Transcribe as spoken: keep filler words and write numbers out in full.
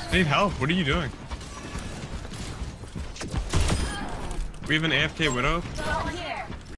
I need help. What are you doing? We have an A F K widow.